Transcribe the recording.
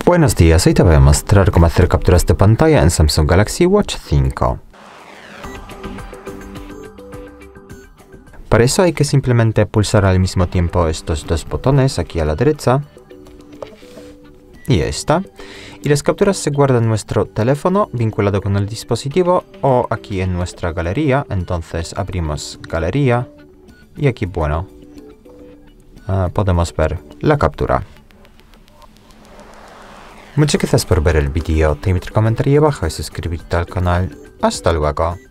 Buenos días, hoy te voy a mostrar cómo hacer capturas de pantalla en Samsung Galaxy Watch 5. Para eso hay que simplemente pulsar al mismo tiempo estos dos botones aquí a la derecha. Y ya está. Y las capturas se guardan en nuestro teléfono vinculado con el dispositivo o aquí en nuestra galería. Entonces abrimos galería y aquí, bueno, podemos ver la captura. Muchas gracias por ver el vídeo, te invito a comentar ahí abajo y suscribirte al canal. Hasta luego.